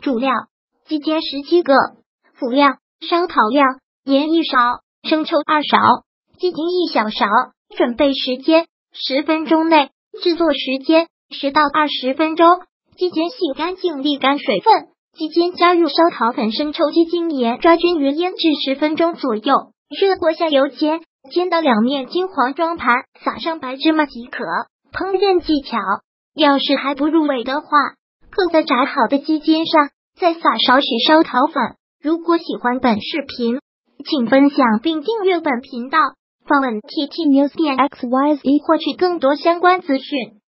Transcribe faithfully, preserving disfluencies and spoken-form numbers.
主料鸡尖十七个，辅料烧烤料盐一勺，生抽二勺，鸡精一小勺。准备时间十分钟内，制作时间十到二十分钟。鸡尖洗干净沥干水分，鸡尖加入烧烤粉、生抽、鸡精、盐，抓均匀腌制十分钟左右。热锅下油煎，煎到两面金黄装盘，撒上白芝麻即可。烹饪技巧：要是还不入味的话，可在炸好的鸡尖上再撒少许烧烤粉。如果喜欢本视频，请分享并订阅本频道，访问 T T News 点 X Y Z 获取更多相关资讯。